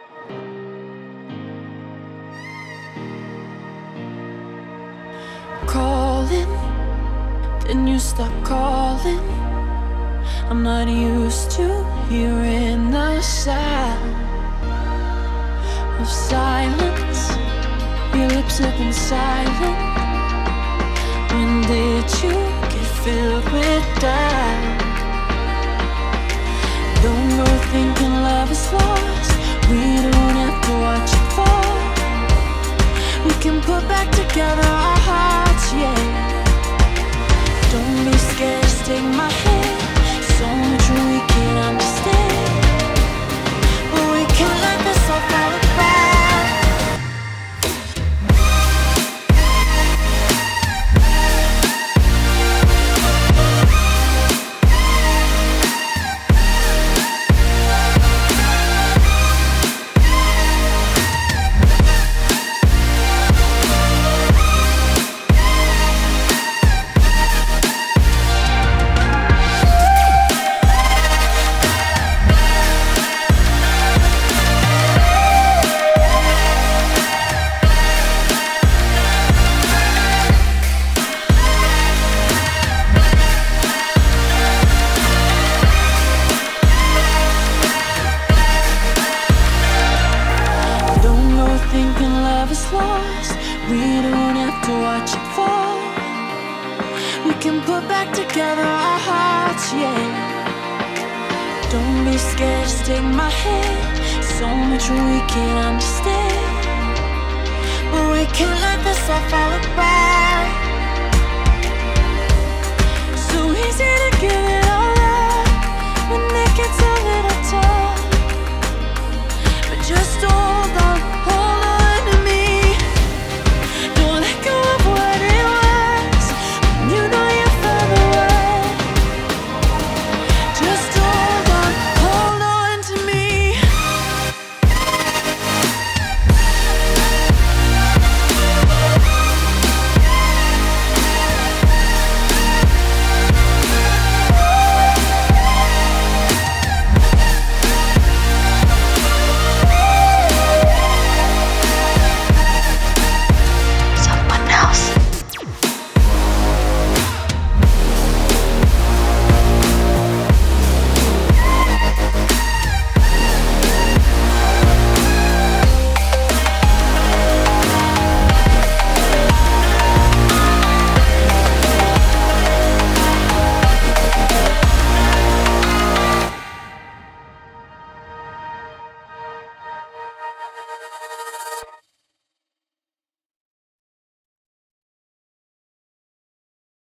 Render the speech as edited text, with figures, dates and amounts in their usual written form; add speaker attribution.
Speaker 1: Calling, then you stop calling. I'm not used to hearing the sound of silence. Your lips have been silent. When did you get filled with doubt? Don't go thinking love is lost. We don't have to watch it fall. We can put back together our hearts, yeah. Don't be scared, just take my hand. So much we can understand, but we can't let this all fall apart. Thinking love is lost. We don't have to watch it fall. We can put back together our hearts, yeah. Don't be scared, just take my hand. So much we can't understand, but we can't let this all fall apart. So easy to give it